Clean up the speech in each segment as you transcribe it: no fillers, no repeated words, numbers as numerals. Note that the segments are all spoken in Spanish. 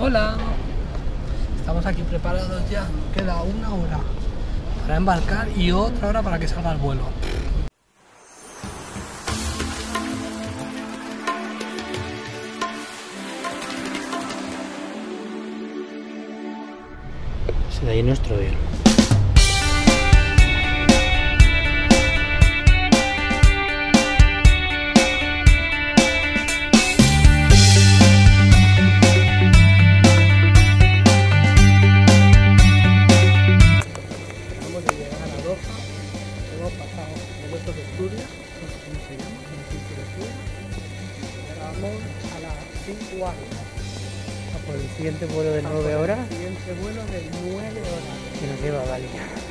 Hola, estamos aquí preparados ya, queda una hora para embarcar y otra hora para que salga el vuelo. Se da ahí nuestro avión. Hemos pasado el puerto de Asturias, no sé cómo se llama, el puerto de Asturias. Ahora vamos a las 5 horas. Por el siguiente vuelo de 9 horas. El siguiente vuelo de 9 horas. Que nos lleva a Bali.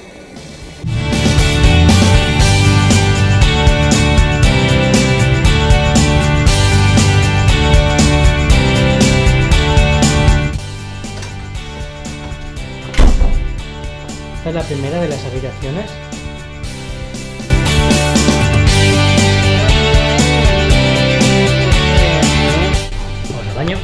Esta es la primera de las habitaciones. Baño.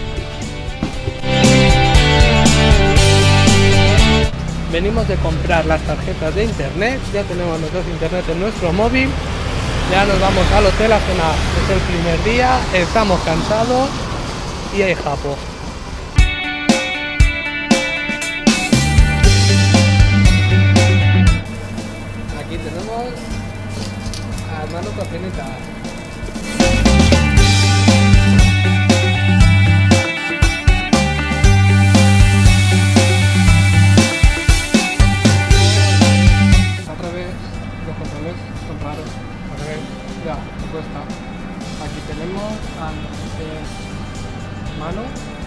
Venimos de comprar las tarjetas de internet, ya tenemos los dos internet en nuestro móvil, ya nos vamos al hotel a cenar. Es el primer día, estamos cansados y hay japo. Aquí tenemos a hermano Cocinita. Son raros, a ver, ya, cuesta. Aquí tenemos a Mano,